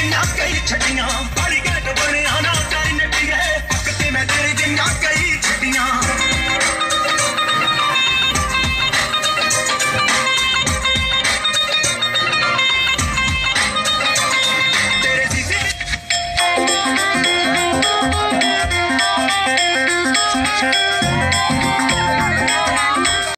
जिन्ना कई छटियां बाली गेट बने आना करने पिए पकते मैं तेरे जिन्ना कई